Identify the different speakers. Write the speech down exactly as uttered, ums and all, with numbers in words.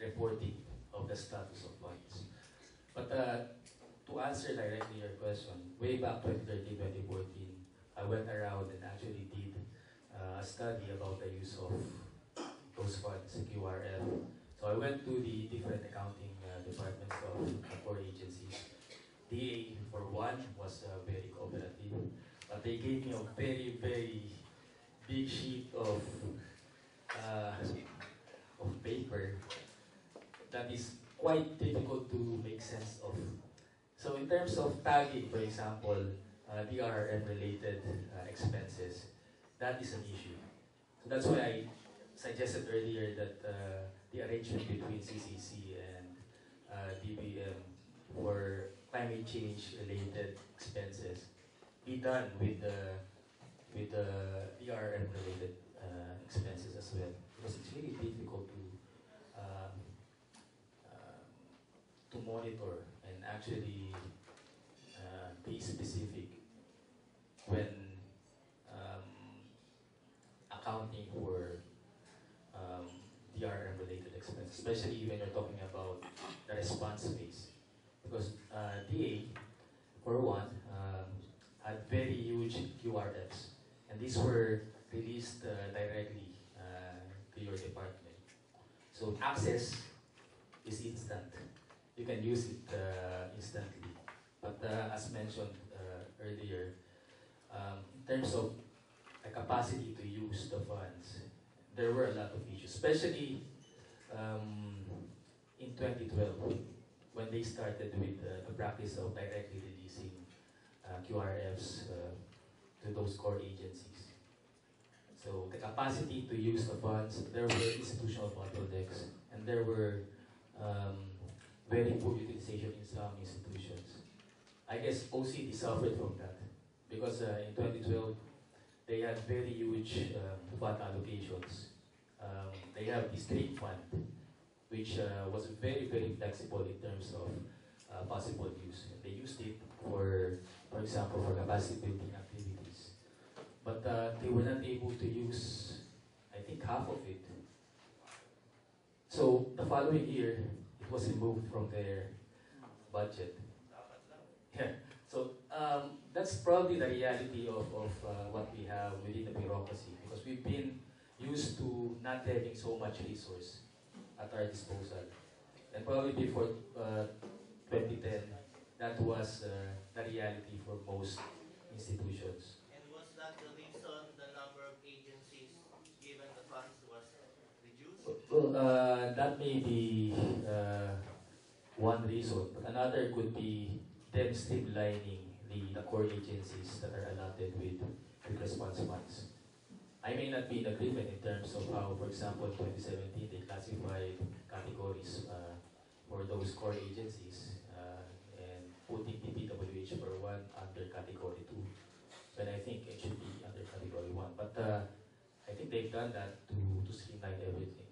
Speaker 1: reporting of the status of funds. But uh, to answer directly your question, way back twenty thirteen, twenty fourteen, I went around and actually did uh, a study about the use of those funds, Q R F. So I went to the different accounting uh, departments of the core agencies. D A, for one, was uh, very cooperative, but they gave me a very, very big sheet of uh, of paper that is quite difficult to make sense of. So in terms of tagging, for example, uh, D R M related uh, expenses, that is an issue. So that's why I suggested earlier that uh, the arrangement between C C C and uh, D B M for climate change related expenses be done with the with the D R M related uh, expenses as well, because it's really difficult to um, um, to monitor and actually uh, be specific when um, accounting for um, D R M related expenses, especially when you're talking about the response phase. Because uh, D A, for one, um, had very huge Q R Fs, and these were released uh, directly uh, to your department. So access is instant. You can use it uh, instantly. But uh, as mentioned uh, earlier, um, in terms of the capacity to use the funds, there were a lot of issues, especially um, in twenty twelve, when they started with uh, the practice of directly releasing uh, Q R Fs uh, to those core agencies. So the capacity to use the funds, there were institutional bottlenecks, and there were um, very poor utilization in some institutions. I guess O C D suffered from that, because uh, in twenty twelve, they had very huge um, fund allocations. Um, they have the state fund, which uh, was very, very flexible in terms of uh, possible use. They used it for, for example, for capacity building activities. But uh, they were not able to use, I think, half of it. So the following year, it was removed from their budget. Yeah. So um, that's probably the reality of, of uh, what we have within the bureaucracy, because we've been used to not having so much resource at our disposal. And probably before uh, twenty ten, that was uh, the reality for most institutions.
Speaker 2: And was that the reason the number of agencies given the funds was reduced?
Speaker 1: Well, uh, that may be uh, one reason, but another could be them streamlining the, the core agencies that are allotted with, with response funds. I may not be in agreement in terms of how, for example, in twenty seventeen, they classified categories uh, for those core agencies uh, and putting the P W H for one under category two, when I think it should be under category one. But uh, I think they've done that to, to streamline everything.